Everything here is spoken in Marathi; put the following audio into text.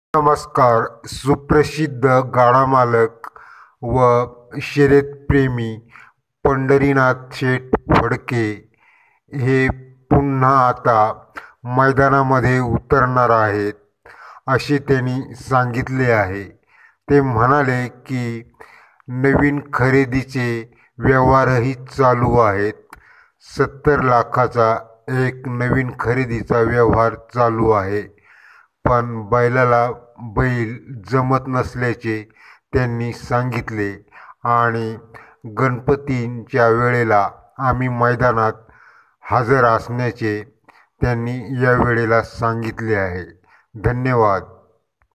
नमस्कार. सुप्रसिद्ध गाडामालक व शर्यतप्रेमी पंढरीनाथ शेठ फडके हे पुन्हा आता मैदानामध्ये उतरणार आहेत, असे त्यांनी सांगितले आहे. ते म्हणाले की नवीन खरेदीचे व्यवहारही चालू आहेत. 70 लाखाचा एक नवीन खरेदीचा व्यवहार चालू आहे. पण बैलाला बैल जमत नसल्याचे त्यांनी सांगितले आणि गणपतींच्या वेळेला आम्ही मैदानात हजर असण्याचे त्यांनी या वेळेला सांगितले आहे. धन्यवाद.